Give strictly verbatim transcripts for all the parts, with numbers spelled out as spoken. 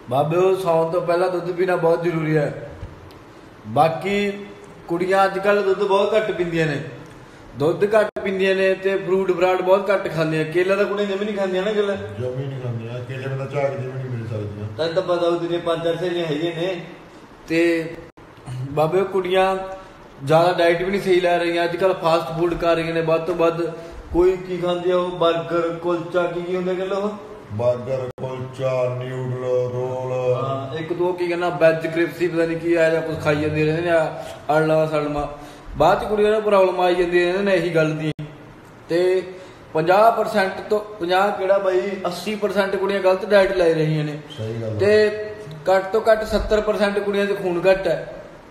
ਬਾਬੇ ਉਹ ਸੌਣ ਤੋਂ ਪਹਿਲਾਂ ਦੁੱਧ ਪੀਣਾ ਬਹੁਤ ਜ਼ਰੂਰੀ ਹੈ। ਬਾਕੀ ਕੁੜੀਆਂ ਅੱਜ ਕੱਲ੍ਹ ਦੁੱਧ ਬਹੁਤ ਘੱਟ ਪੀਂਦੀਆਂ ਨੇ, ਦੁੱਧ ਘੱਟ ਪੀਂਦੀਆਂ ਨੇ ਤੇ ਫਰੂਟ ਫਰਾਟ ਬਹੁਤ ਘੱਟ ਖਾਂਦੀਆਂ। ਕੇਲਾ ਤਾਂ ਕੁੜੀਆਂ ਜਮੀ ਨਹੀਂ ਖਾਂਦੀਆਂ ਨਾ, ਕੇਲਾ ਜਮੀ ਨਹੀਂ ਖਾਂਦੀਆਂ, ਕੇਲੇ ਬਿਨਾਂ ਝਾਕ ਦੀ ਵੀ ਨਹੀਂ ਮਿਲ ਸਕਦੀਆਂ। ਤੈਨੂੰ ਤਾਂ ਪਤਾ ਉਹਦੀਆਂ ਪੰਜ ਚਾਰ ਸਹੇਲੀਆਂ ਹੈਗੀਆਂ ਨੇ। ਤੇ ਬਾਬੇ ਕੁੜੀਆਂ ਜ਼ਿਆਦਾ ਡਾਈਟ ਵੀ ਨਹੀਂ ਸਹੀ ਲੈ ਰਹੀਆਂ, ਅੱਜ ਕੱਲ੍ਹ ਫਾਸਟ ਫੂਡ ਖਾ ਰਹੀਆਂ ਨੇ ਵੱਧ ਤੋਂ ਵੱਧ। ਕੋਈ ਕੀ ਖਾਂਦੀ ਆ, ਉਹ ਬਰਗਰ ਕੁਲਚਾ ਕੀ ਕੀ ਹੁੰਦਾ ਕਹਿੰਦਾ ਉਹ ਬਰਗਰ ਕੁਲਚਾ ਨਿਊਡਲ ਰੋਲ, ਹਾਂ ਇੱਕ ਦੋ ਕੀ ਕਹਿੰਦਾ ਵੈਜ ਕ੍ਰਿਪਸੀ ਪਤਾ ਨਹੀਂ ਕੀ ਆ ਜਾਂ ਕੁਛ ਖਾਈ ਜਾਂਦੇ ਰਹਿੰਦੇ ਨੇ ਅੜਲਾ ਸੜਮਾ। ਬਾਅਦ ਚ ਕੁੜੀਆਂ ਨੂੰ ਪ੍ਰੋਬਲਮ ਆਈ ਜਾਂਦੀ ਰਹਿੰਦੇ ਨੇ ਇਹੀ ਗੱਲ ਦੀ। ਤੇ ਪੰਜਾਹ ਪਰਸੈਂਟ ਤੋਂ ਪੰਜਾਹ ਕਿਹੜਾ ਬਾਈ ਅੱਸੀ ਪਰਸੈਂਟ ਕੁੜੀਆਂ ਗਲਤ ਡਾਈਟ ਲੈ ਰਹੀਆਂ ਨੇ। ਸਹੀ ਗੱਲ। ਤੇ ਘੱਟ ਤੋਂ ਘੱਟ ਸੱਤਰ ਪਰਸੈਂਟ ਕੁੜੀਆਂ 'ਚ ਖੂਨ ਘੱਟ ਹੈ,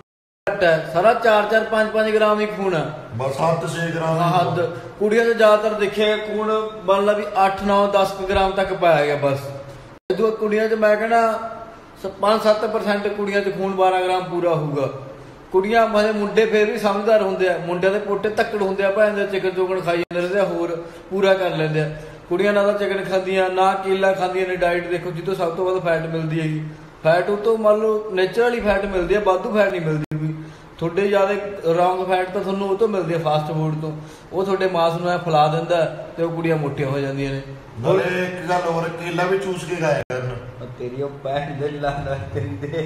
ਘੱਟ ਹੈ ਸਾਰਾ ਚਾਰ ਚਾਰ ਪੰਜ ਪੰਜ ਗ੍ਰਾਮ ਹੀ ਖੂਨ ਹੈ ਬਸ, ਸੱਤ ਛੇ ਗ੍ਰਾਮ ਹੱਦ। ਕੁੜੀਆਂ 'ਚ ਜ਼ਿਆਦਾਤਰ ਦੇਖਿਆ ਖੂਨ ਮੰਨ ਲਾ ਵੀ ਅੱਠ ਨੌ ਦਸ ਗ੍ਰਾਮ ਤੱਕ ਪਾਇਆ ਗਿਆ ਬਸ। ਜਦੋਂ ਕੁੜੀਆਂ 'ਚ ਮੈਂ ਕਹਿੰਦਾ ਪੰਜ ਸੱਤ ਪਰਸੈਂਟ ਕੁੜੀਆਂ 'ਚ ਖੂਨ ਬਾਰਾਂ ਗ੍ਰਾਮ ਪੂਰਾ ਹੋਊਗਾ। ਕੁੜੀਆਂ ਮਤਲਬ ਮੁੰਡੇ ਫੇਰ ਵੀ ਸਮਝਦਾਰ ਹੁੰਦੇ ਆ, ਮੁੰਡਿਆਂ ਦੇ ਪੋਟੇ ਧੱਕੜ ਹੁੰਦੇ ਆ, ਭੈਣ ਦੇ ਚਿਕਨ ਚੁਕਨ ਖਾਈ ਜਾਂਦੇ ਰਹਿੰਦੇ ਆ, ਹੋਰ ਪੂਰਾ ਕਰ ਲੈਂਦੇ ਆ। ਕੁੜੀਆਂ ਨਾ ਤਾਂ ਚਿਕਨ ਖਾਂਦੀਆਂ ਨਾ ਕੇਲਾ ਖਾਂਦੀਆਂ ਨੇ। ਡਾਈਟ ਦੇਖੋ ਜਿੱਥੋਂ ਸਭ ਤੋਂ ਵੱਧ ਫੈਟ ਮਿਲਦੀ ਹੈਗੀ, ਫੈਟ ਉਹ ਤੋਂ ਮੰਨ ਲਓ ਨੇਚਰਲੀ ਫੈਟ ਮਿਲਦੀ ਹੈ, ਵਾਧੂ ਫੈਟ ਨਹੀਂ ਮਿਲਦੀ ਵੀ ਤੁਹਾਡੇ ਜ਼ਿਆਦਾ ਰੌਂਗ ਫੈਟ ਤਾਂ ਤੁਹਾਨੂੰ ਉਹ ਤੋਂ ਮਿਲਦੀ ਹੈ ਫਾਸਟ ਫੂਡ ਤੋਂ। ਉਹ ਤੁਹਾਡੇ ਮਾਸ ਨੂੰ ਐ ਫੈਲਾ ਦਿੰਦਾ ਤੇ ਉਹ ਕੁੜੀਆਂ ਮੋਟੀਆਂ ਹੋ ਜਾਂਦੀਆਂ ਨੇ। ਨਾਲੇ ਇੱਕ ਗੱਲ ਹੋਰ, ਕੇਲਾ ਵੀ ਚੂਸ ਕੇ ਖਾਇਆ ਕਰਨ। ਤੇਰੀ ਉਹ ਭੈਣ ਦੇ ਲਾਣਾ ਕਰੀਦੇ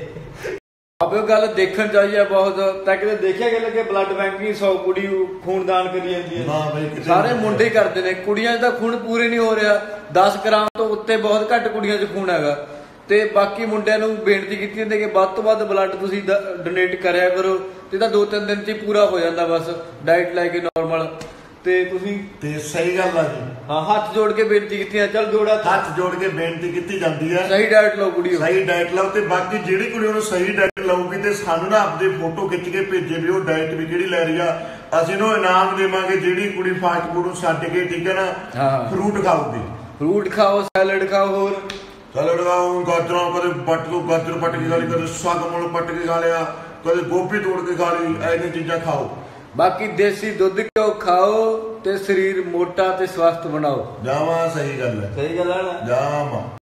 ਆਪੇ ਗੱਲ ਦੇਖਣ ਚਾਹੀਏ ਬਹੁਤ। ਤਾਂ ਕਿਤੇ ਦੇਖਿਆ ਗਿਆ ਕਿ ਬਲੱਡ ਬੈਂਕ ਵੀ ਸੌ ਕੁੜੀ ਖੂਨਦਾਨ ਕਰੀ ਜਾਂਦੀ ਹੈ, ਸਾਰੇ ਮੁੰਡੇ ਕਰਦੇ ਨੇ। ਕੁੜੀਆਂ 'ਚ ਤਾਂ ਖੂਨ ਪੂਰੇ ਨਹੀਂ ਹੋ ਰਿਹਾ, ਦਸ ਗ੍ਰਾਮ ਤੋਂ ਉੱਤੇ ਬਹੁਤ ਘੱਟ ਕੁੜੀਆਂ 'ਚ ਖੂਨ ਹੈਗਾ। ਤੇ ਬਾਕੀ ਮੁੰਡਿਆਂ ਨੂੰ ਬੇਨਤੀ ਕੀਤੀ ਜਾਂਦੀ ਕਿ ਵੱਧ ਤੋਂ ਵੱਧ ਬਲੱਡ ਤੁਸੀਂ ਡੋਨੇਟ ਕਰਿਆ ਕਰੋ, ਤੇ ਤਾਂ ਦੋ ਤਿੰਨ ਦਿਨ 'ਚ ਹੀ ਪੂਰਾ ਹੋ ਜਾਂਦਾ ਬਸ ਡਾਈਟ ਲੈ ਕੇ ਨਾਰਮਲ। ਤੇ ਤੁਸੀਂ ਤੇ ਸਹੀ ਗੱਲ ਆ ਜੀ, ਹਾਂ ਹੱਥ ਜੋੜ ਕੇ ਬੇਨਤੀ ਕੀਤੀ ਹੈ, ਚੱਲ ਜੋੜਾ ਹੱਥ ਜੋੜ ਕੇ ਬੇਨਤੀ ਕੀਤੀ ਜਾਂਦੀ ਹੈ, ਸਹੀ ਡਾਈਟ ਲਓ ਕੁੜੀ, ਸਹੀ ਡਾਈਟ ਲਓ। ਤੇ ਬਾਕੀ ਜਿਹੜੀ ਕੁੜੀ ਉਹਨੂੰ ਸਹੀ ਡਾਈਟ ਲਊਗੀ ਤੇ ਸਾਨੂੰ ਨਾ ਆਪਦੇ ਫੋਟੋ ਖਿੱਚ ਕੇ ਭੇਜੇ ਵੀ ਉਹ ਡਾਈਟ ਵੀ ਕਿਹੜੀ ਲੈ ਰਹੀ ਆ, ਅਸੀਂ ਉਹਨੂੰ ਇਨਾਮ ਦੇਵਾਂਗੇ। ਜਿਹੜੀ ਕੁੜੀ ਫਾਸਟ ਫੂਡ ਨੂੰ ਛੱਡ ਕੇ, ਠੀਕ ਹੈ ਨਾ, ਫਰੂਟ ਖਾਊਗੀ, ਫਰੂਟ ਖਾਓ, ਸੈਲਡ ਖਾਓ, ਹੋਰ ਸੈਲਡ ਖਾਓ, ਗਾਜਰਾਂ ਕਦੇ ਪੱਟ ਲਓ, ਗਾਜਰ ਪੱਟ ਕੇ ਖਾ ਲਈ, ਕਦੇ ਸਾਗ ਮੁੱਲ ਪੱਟ ਕੇ ਖਾ ਲਿਆ, ਕਦੇ ਗੋਭੀ ਤੋੜ ਕੇ ਖਾ ਲਈ, ਐਸੀਆਂ ਚੀਜ਼ਾਂ ਖਾਓ। ਬਾਕੀ ਦੇਸੀ ਦੁੱਧ ਘਿਓ ਖਾਓ ਤੇ ਸਰੀਰ ਮੋਟਾ ਤੇ ਸਵਸਥ ਬਣਾਓ। ਜਾਵਾਂ ਸਹੀ ਗੱਲ ਹੈ, ਸਹੀ ਗੱਲ ਹੈ ਨਾ, ਜਾਵਾਂ।